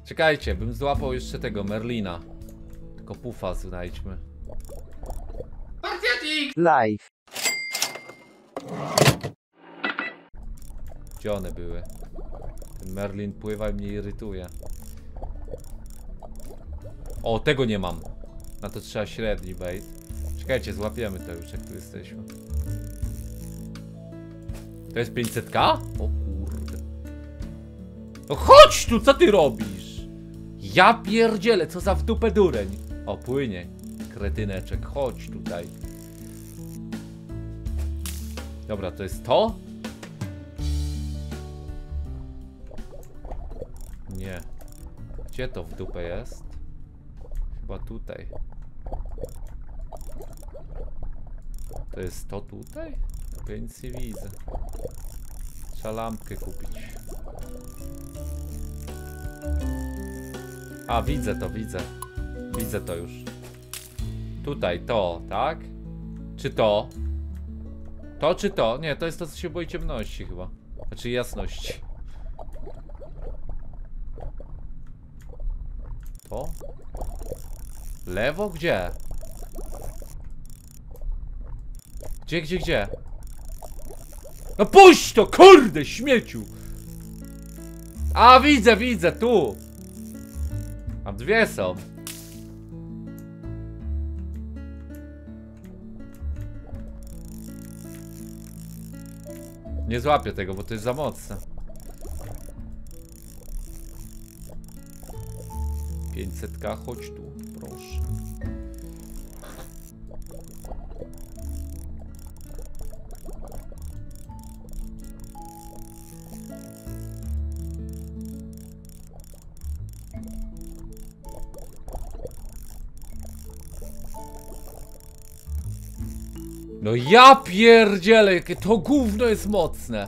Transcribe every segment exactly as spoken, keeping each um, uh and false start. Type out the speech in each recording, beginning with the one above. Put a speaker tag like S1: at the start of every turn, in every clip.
S1: Czekajcie, bym złapał jeszcze tego Merlina. Tylko pufa znajdźmy.
S2: Live.
S1: Gdzie one były? Ten Merlin pływa i mnie irytuje. O, tego nie mam. Na to trzeba średni bait. Czekajcie, złapiemy to już, jak tu jesteśmy. To jest pięćset K? O kurde. No chodź tu, co ty robisz? Ja pierdzielę, co za w dupę dureń. O, płynie. Kretyneczek, chodź tutaj. Dobra, to jest to? Nie. Gdzie to w dupę jest? Chyba tutaj. To jest to tutaj? Ja nic nie widzę. Trzeba lampkę kupić. A, widzę to, widzę. Widzę to już. Tutaj, to, tak? Czy to? To czy to? Nie, to jest to, co się boi ciemności chyba. Znaczy jasności. To? Lewo? Gdzie? Gdzie, gdzie, gdzie? No puść to, kurde, śmieciu! A, widzę, widzę, tu! A dwie są. Nie złapię tego, bo to jest za mocne. pięćset K, chodź tu, proszę. No ja pierdzielę, jakie to gówno jest mocne.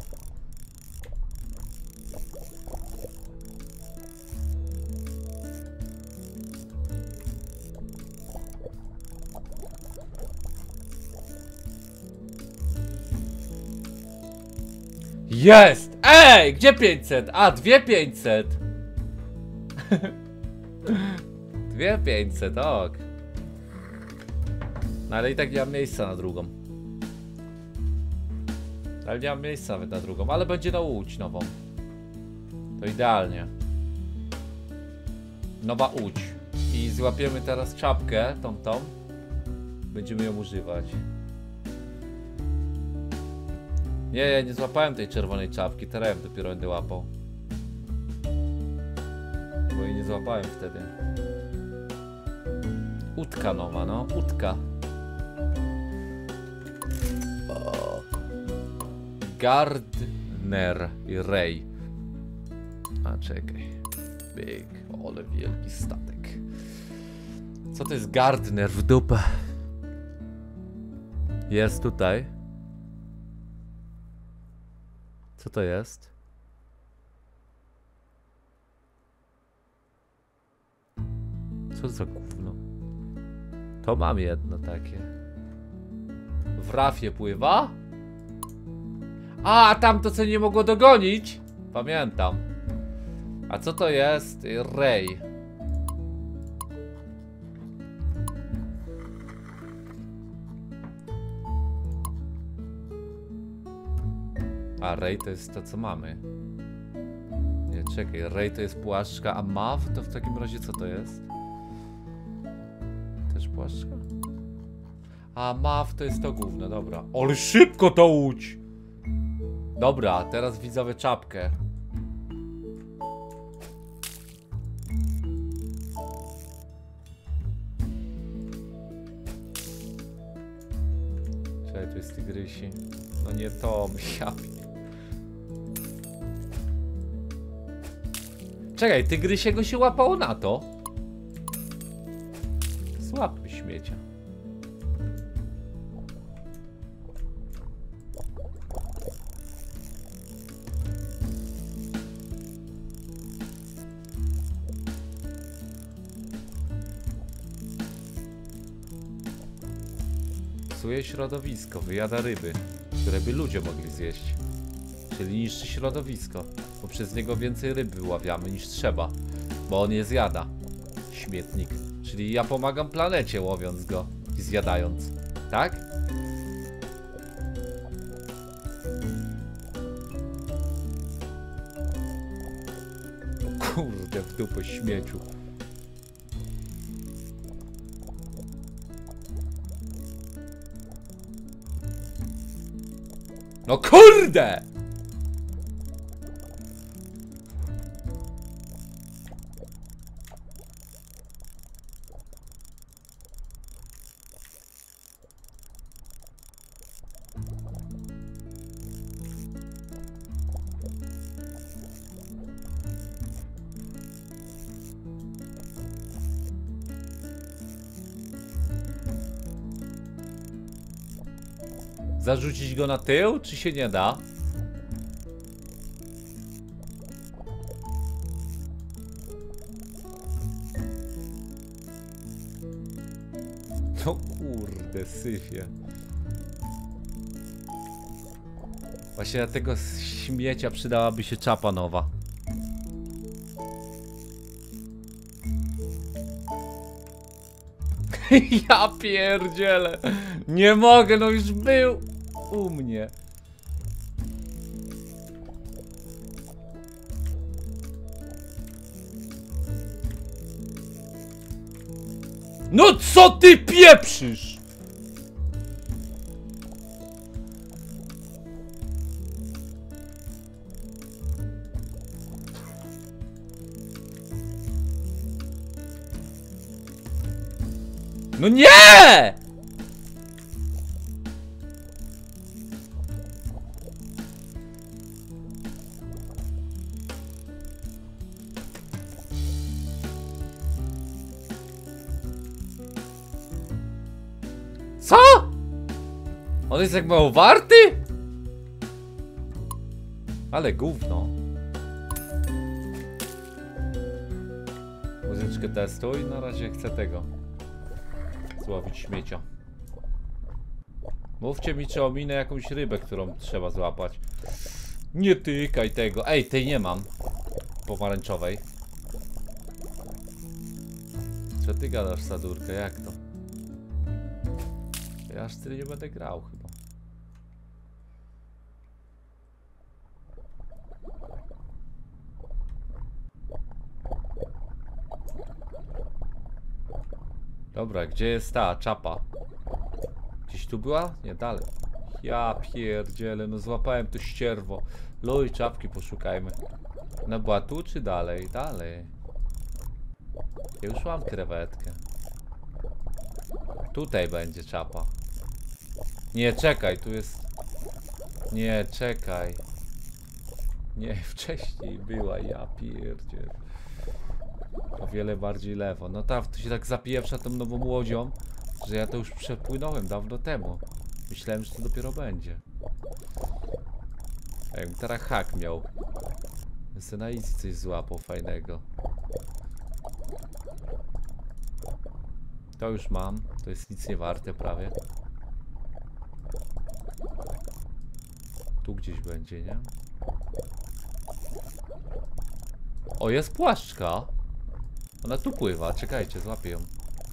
S1: Jest! Ej! Gdzie pięćset? A, dwie pięćset. Dwie pięćset, ok. No ale i tak nie mam miejsca na drugą. Ale nie mam miejsca nawet na drugą, ale będzie na łódź nową. To idealnie. Nowa łódź. I złapiemy teraz czapkę, tą tą. Będziemy ją używać. Nie, ja nie złapałem tej czerwonej czapki, teraz ją dopiero będę łapał. Bo jej nie złapałem wtedy. Łódka nowa, no, łódka. O. Gardner i Ray. A czekaj. Big, ole wielki statek. Co to jest Gardner w dupę? Jest tutaj. Co to jest? Co za gówno? To mam jedno takie. W rafie pływa? A, tamto co nie mogło dogonić? Pamiętam. A co to jest? Ray. A Ray to jest to, co mamy. Nie, czekaj, Ray to jest płaszczka, a Mav to w takim razie co to jest? Też płaszczka? A Mav to jest to gówno, dobra. Ale szybko to łódź! Dobra, teraz widzowie czapkę. Czekaj, tu jest tygrysi. No nie to, ja... Czekaj, tygrysiego się łapało na to? Złapmy śmiecia. Psuje środowisko, wyjada ryby, które by ludzie mogli zjeść. Czyli niszczy środowisko, bo przez niego więcej ryb wyławiamy niż trzeba. Bo on je zjada. Śmietnik. Czyli ja pomagam planecie, łowiąc go i zjadając. Tak? Kurde, w dupę śmieciu. No kurde! Zarzucić go na tył, czy się nie da? No kurde, syfie. Właśnie na tego śmiecia przydałaby się czapa nowa. Ja pierdzielę. Nie mogę, no już był u mnie. No co ty pieprzysz? No nie! Co? On jest jak mało warty? Ale gówno. Muzyczkę testuj, na razie chcę tego. Złowić śmiecia. Mówcie mi, czy ominę jakąś rybę, którą trzeba złapać. Nie tykaj tego. Ej, tej nie mam. Pomarańczowej. Co ty gadasz, Sadurkę? Jak to? Ja aż tyle nie będę grał chyba. Dobra, gdzie jest ta czapa? Gdzieś tu była? Nie, dalej. Ja pierdzielę, no złapałem to ścierwo. Luj, czapki poszukajmy. No była tu czy dalej? Dalej. Ja już mam krewetkę. Tutaj będzie czapa. Nie, czekaj, tu jest... Nie, czekaj. Nie, wcześniej była, ja pierdzielę. O wiele bardziej lewo. No tak, to się tak zapieprza tą nową łodzią, że ja to już przepłynąłem dawno temu. Myślałem, że to dopiero będzie. A jakbym teraz hak miał. Jestem na easy coś złapał fajnego. To już mam. To jest nic nie warte prawie. Tu gdzieś będzie, nie? O, jest płaszczka. Ona tu pływa, czekajcie, złapię ją.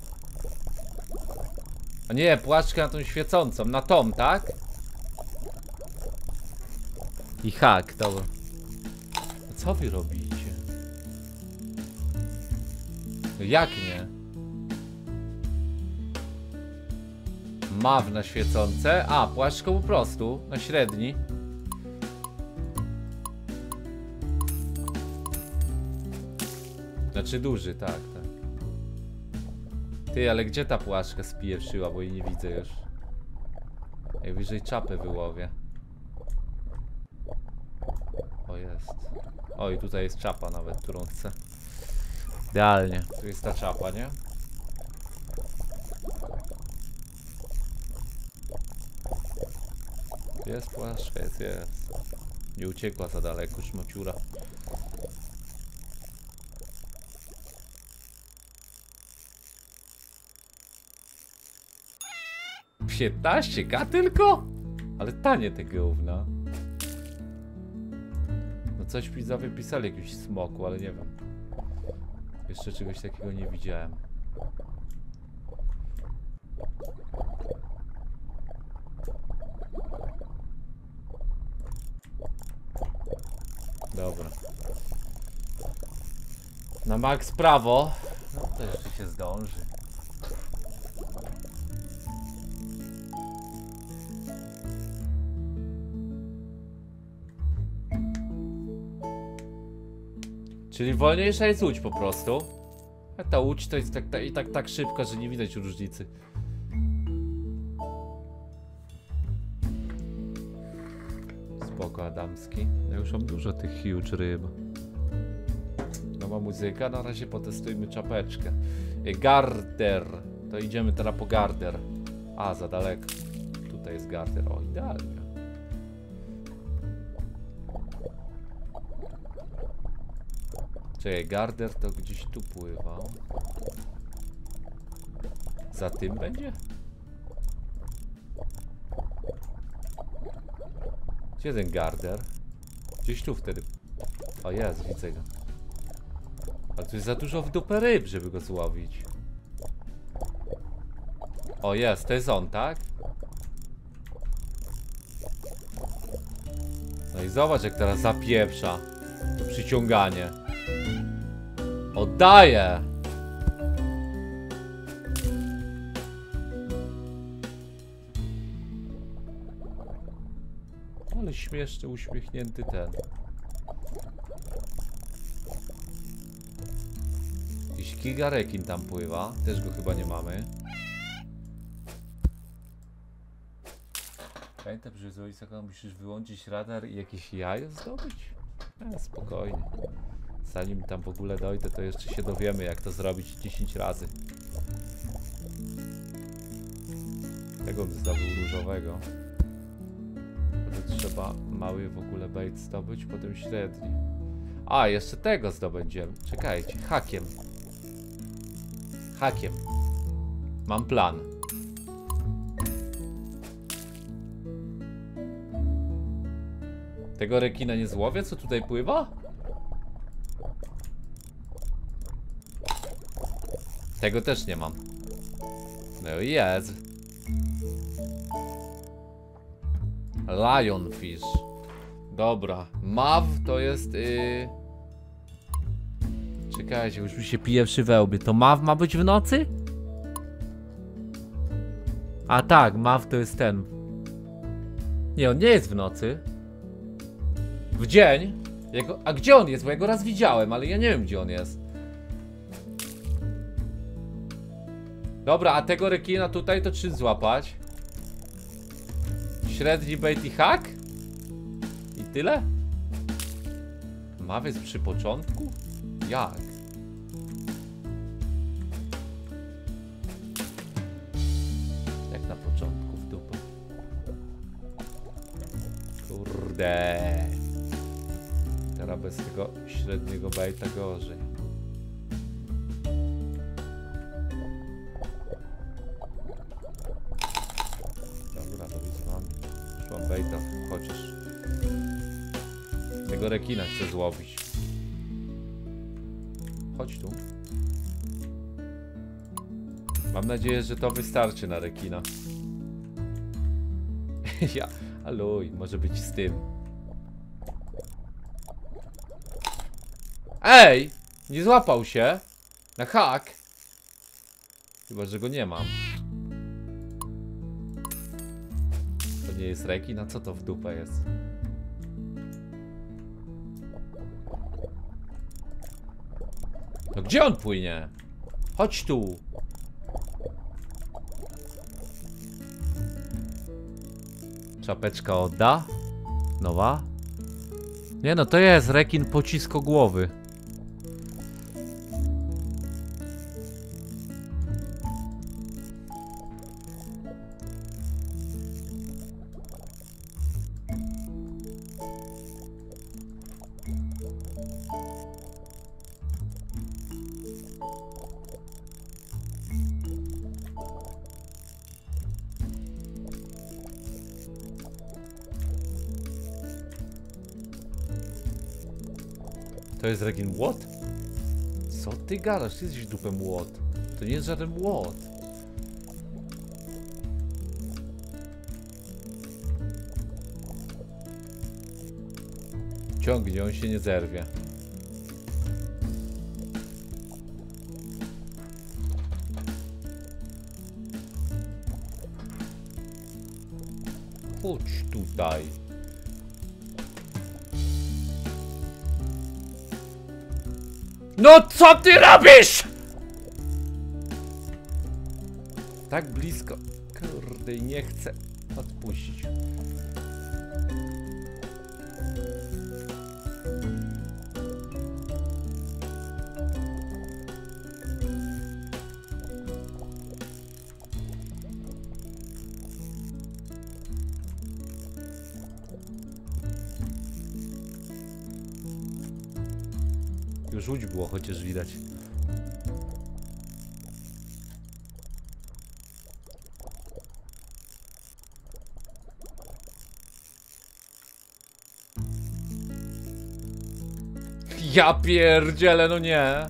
S1: A nie, płaszczka na tą świecącą, na tą, tak? I hak, dobra. A co wy robicie? No jak nie? Maw na świecące. A, płaszczką po prostu, na średni. Znaczy duży, tak, tak. Ty, ale gdzie ta płaszczka spieprzyła, bo jej nie widzę już. Najwyżej czapę wyłowię. O, jest. O, i tutaj jest czapa nawet, którą chcę. Idealnie. Tu jest ta czapa, nie? Jest płaszczka, jest, jest. Nie uciekła za daleko, szmociura. piętnaście ka tylko? Ale tanie te gówna. No coś mi za wypisali, jakiś smoku, ale nie wiem. Jeszcze czegoś takiego nie widziałem. Dobra. Na max prawo. No to jeszcze się zdąży. Czyli wolniejsza jest łódź po prostu. A ta łódź to jest tak, ta, i tak tak szybka, że nie widać różnicy. Spoko Adamski. Ja już mam dużo tych huge ryb. Nowa muzyka, na razie potestujmy czapeczkę. Garder. To idziemy teraz po garder. A, za daleko. Tutaj jest garder. O, idealnie. Czekaj, garder to gdzieś tu pływał. Za tym będzie? Gdzie ten garder? Gdzieś tu wtedy. O jest, widzę go. Ale tu jest za dużo w dupę ryb, żeby go złowić. O jest, to jest on, tak? No i zobacz, jak teraz zapieprza to przyciąganie. Oddaję! Ale śmieszny, uśmiechnięty ten. Jakiś gigarekin tam pływa. Też go chyba nie mamy. Pamiętam, że z Ojca musisz wyłączyć radar i jakieś jajo zdobyć? E, spokojnie. Zanim tam w ogóle dojdę, to jeszcze się dowiemy, jak to zrobić dziesięć razy. Tego bym zdobył różowego. To trzeba mały w ogóle bait zdobyć, potem średni. A, jeszcze tego zdobędziemy. Czekajcie, hakiem. Hakiem. Mam plan. Tego rekina nie złowię, co tutaj pływa? Tego też nie mam. No jest. Lionfish. Dobra. Maw to jest... Yy... Czekajcie, już mi się pije przy wełbie. To maw ma być w nocy? A tak, maw to jest ten. Nie, on nie jest w nocy. W dzień. Jego... A gdzie on jest? Bo ja go raz widziałem, ale ja nie wiem, gdzie on jest. Dobra, a tego rekina tutaj to czym złapać? Średni bait i hack? I tyle? Mawiec przy początku? Jak? Jak na początku w dupę? Kurde. Teraz bez tego średniego baita gorzej. Dobra, do wyzwania. Już mam baita, chociaż tego rekina chcę złowić. Chodź tu. Mam nadzieję, że to wystarczy na rekina. Ja, aluj, może być z tym. Ej! Nie złapał się na hak. Chyba, że go nie mam. To nie jest rekin, a co to w dupę jest? No gdzie on płynie? Chodź tu. Czapeczka odda. Nowa. Nie no, to jest rekin pociskogłowy. To jest rekin what? Co ty gadasz? Ty jesteś dupę młot. To nie jest żaden młot. Ciągnie, on się nie zerwie. Chodź tutaj. No co ty robisz? Tak blisko. Kurde, nie chcę odpuścić. Już łódź było, chociaż widać. Ja pierdzielę, no nie.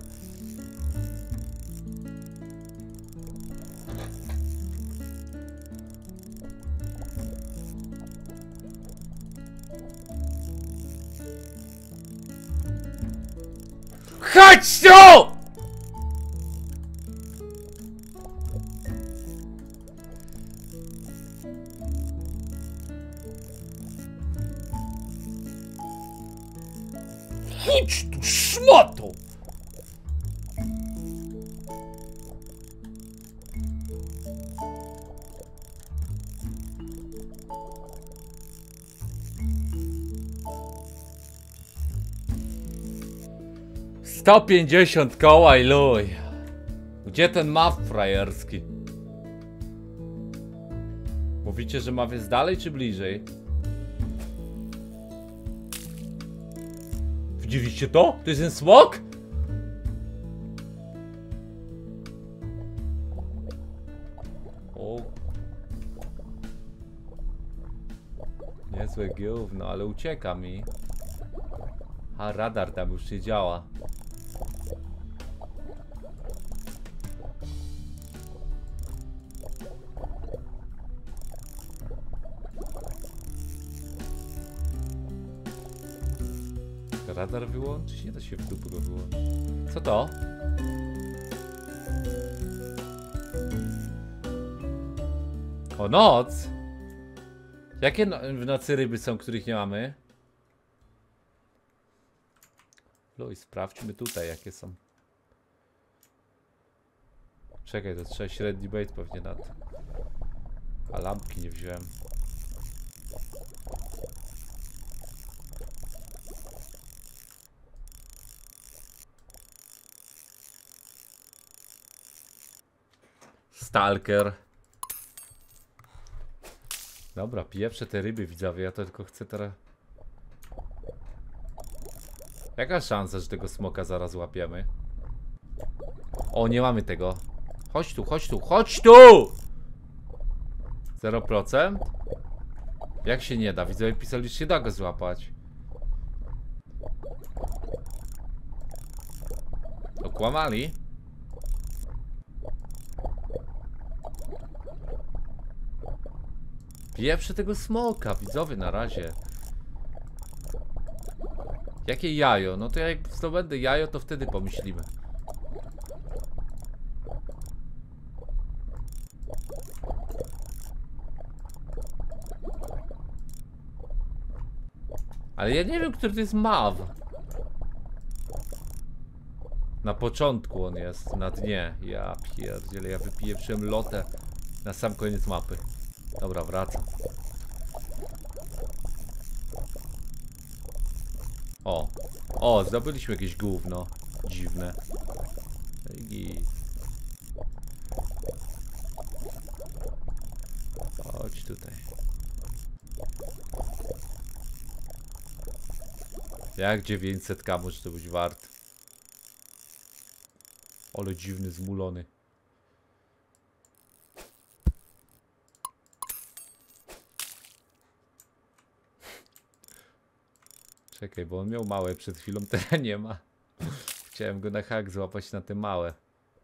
S1: Chodź tu! Chodź tu, szmato! sto pięćdziesiąt koła i luj. Gdzie ten map frajerski? Mówicie, że map jest dalej czy bliżej? Widzieliście to? To jest ten smok? O. Niezłe gówno, ale ucieka mi. A radar tam już nie działa. Radar wyłączyć? Nie da się w dupę go wyłączyć. Co to? O, noc! Jakie no w nocy ryby są, których nie mamy? Luj, sprawdźmy tutaj, jakie są. Czekaj, to trzeba średni bait pewnie na to. A lampki nie wziąłem. Stalker. Dobra, pieprzę te ryby, widzowie, ja to tylko chcę teraz... Jaka szansa, że tego smoka zaraz łapiemy? O, nie mamy tego. Chodź tu, chodź tu, chodź tu! zero procent? Jak się nie da? Widzowie pisali, że się da go złapać. Okłamali? Pieprzę tego smoka, widzowie, na razie. Jakie jajo? No to jak zdobędę jajo, to wtedy pomyślimy. Ale ja nie wiem, który to jest maw. Na początku on jest, na dnie. Ja pierdzielę, ja wypieprzyłem lotę na sam koniec mapy. Dobra, wracam. O, o, zdobyliśmy jakieś gówno dziwne. I... Chodź tutaj. Jak dziewięćset ka może to być wart? Ale dziwny, zmulony. Czekaj, bo on miał małe przed chwilą, teraz nie ma. Chciałem go na hak złapać na te małe.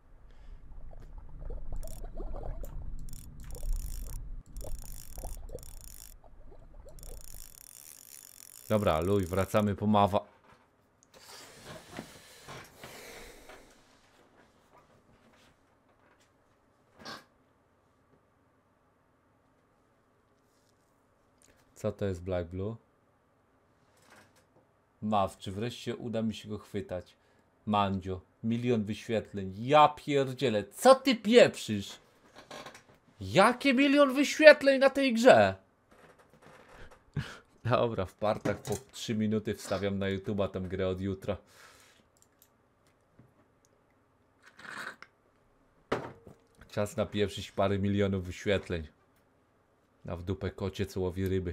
S1: Dobra, luj, wracamy po mawa. Co to jest Black Blue? Maw, czy wreszcie uda mi się go chwytać? Mandzio, milion wyświetleń. Ja pierdzielę, co ty pieprzysz? Jakie milion wyświetleń na tej grze? Dobra, w partach po trzy minuty wstawiam na YouTube'a tę grę od jutra. Czas napieprzyć parę milionów wyświetleń. Na w dupę kocie, co łowi ryby.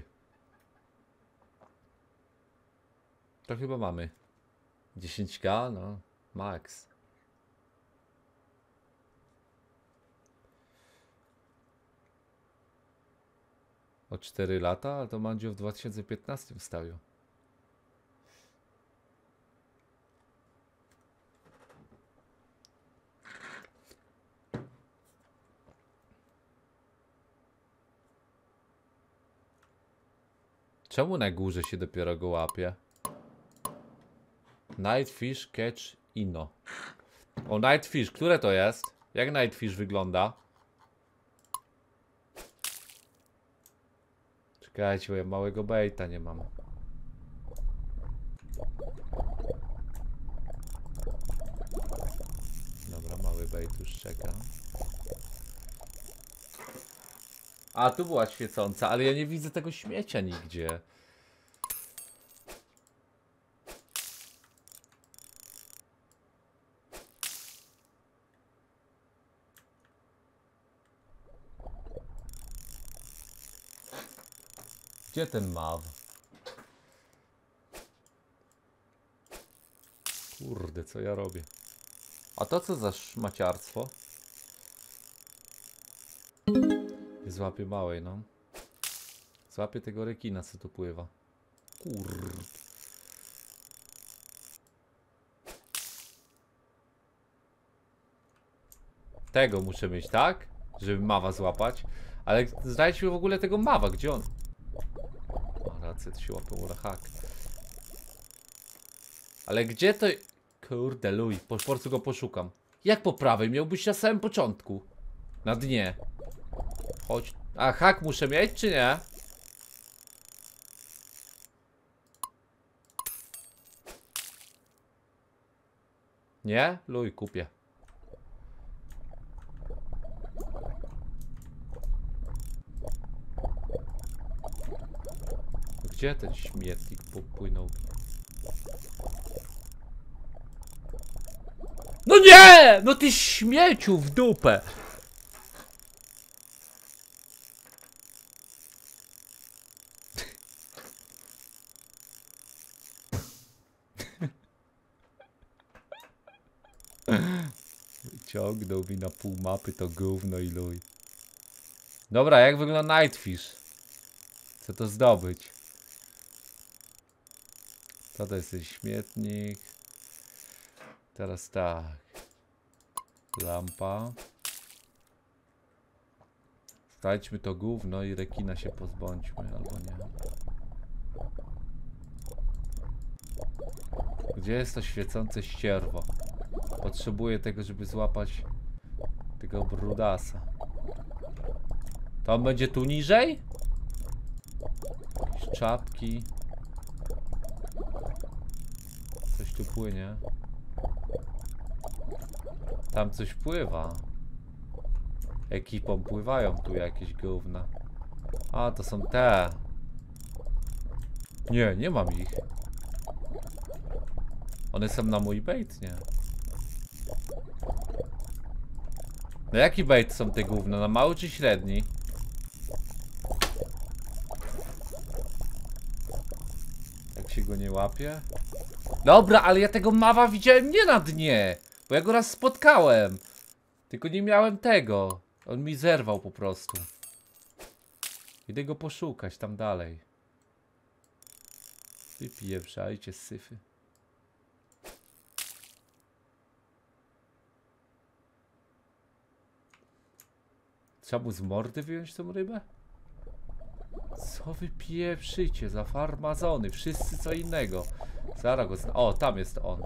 S1: To chyba mamy. dziesięć ka, no, max. O cztery lata, ale to Mandzio w dwa tysiące piętnastym wstawił. Czemu na górze się dopiero go łapie? Nightfish catch ino. O, Nightfish, które to jest? Jak Nightfish wygląda? Czekajcie, bo ja małego baita nie mam. Dobra, mały bait już czeka. A, tu była świecąca, ale ja nie widzę tego śmiecia nigdzie. Gdzie ten maw? Kurde, co ja robię? A to co za szmaciarstwo? Złapię małej, no. Złapię tego rekina, co tu pływa. Kurde. Tego muszę mieć, tak? Żeby mawa złapać. Ale znajdźmy w ogóle tego mawa, gdzie on? Ma rację, to się łapał na hak. Ale gdzie to... Kurde, luj, po prostu go poszukam. Jak po prawej? Miał być na samym początku. Na dnie. Chodź. A, hak muszę mieć, czy nie? Nie? Luj, kupię. Gdzie ten śmietnik popłynął? No nie! No ty śmieciu w dupę! Wyciągnął mi na pół mapy to gówno i luj. Dobra, jak wygląda Nightfish? Chcę to zdobyć. To to jest ten śmietnik. Teraz tak. Lampa. Znajdźmy to gówno i rekina się pozbądźmy, albo nie. Gdzie jest to świecące ścierwo? Potrzebuję tego, żeby złapać tego brudasa. To on będzie tu niżej? Jakieś czapki. Coś tu płynie. Tam coś pływa. Ekipą pływają tu jakieś gówna. A, to są te. Nie, nie mam ich. One są na mój bait, nie? Na jaki bait są te gówna? Na mały czy średni? Jak się go nie łapie? Dobra, ale ja tego mawa widziałem nie na dnie. Bo ja go raz spotkałem. Tylko nie miałem tego. On mi zerwał po prostu. Idę go poszukać tam dalej. Wypieprzajcie z syfy. Trzeba mu z mordy wyjąć tą rybę? Co wy pieprzycie za farmazony? Wszyscy co innego. Zaraz go zna... O, tam jest on.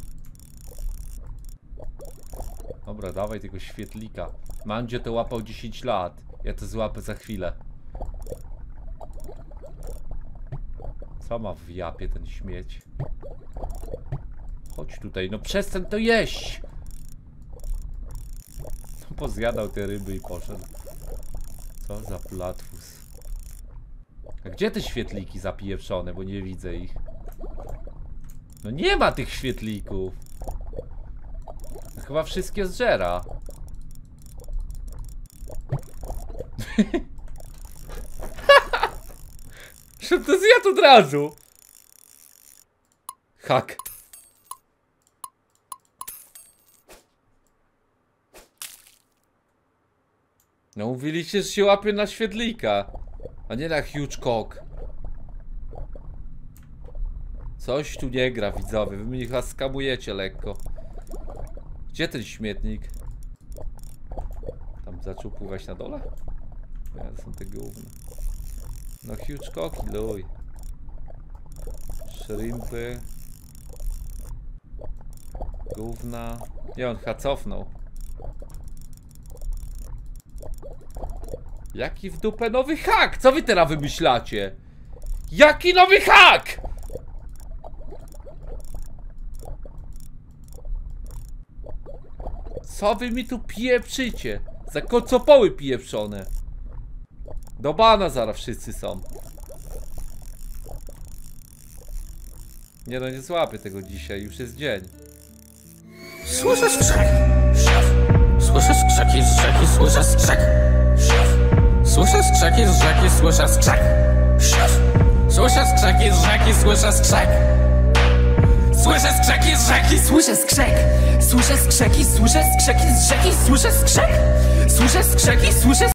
S1: Dobra, dawaj tego świetlika. Mandzio to łapał dziesięć lat. Ja to złapę za chwilę. Co ma w japie ten śmieć? Chodź tutaj, no przestań to jeść! No, pozjadał te ryby i poszedł. Co za platfus. A gdzie te świetliki zapieprzone, bo nie widzę ich? No nie ma tych świetlików. No chyba wszystkie zżera. Że to zjadł od razu. Hak. No mówiliście, że się łapie na świetlika, a nie na huge cock. Coś tu nie gra, widzowie. Wy mnie chyba skamujecie lekko. Gdzie ten śmietnik? Tam zaczął pływać na dole? Nie, to są te gówny. No huge cocki, luj. Shrimpy. Gówna. Nie, on chyba cofnął. Jaki w dupę nowy hak? Co wy teraz wymyślacie? Jaki nowy hak? Co wy mi tu pieprzycie? Za kocopoły pieprzone. Do bana zaraz wszyscy są. Nie no, nie złapię tego dzisiaj, już jest dzień.
S2: Słyszę skrzek. Słyszę skrzeki z rzeki, słyszę skrzek. Słyszę skrzeki z rzeki, słyszę skrzek. Słyszę skrzeki z rzeki, słyszę skrzek. Słyszę skrzeki z rzeki, słyszę skrzek. Słyszę skrzeki, słyszę skrzeki z rzeki, słyszę skrzek. Słyszę skrzeki, słyszę